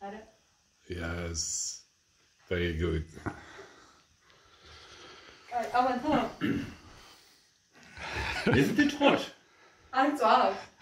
Had it? Yes. Very good. Right, I went home. Isn't it hot? I'm 12.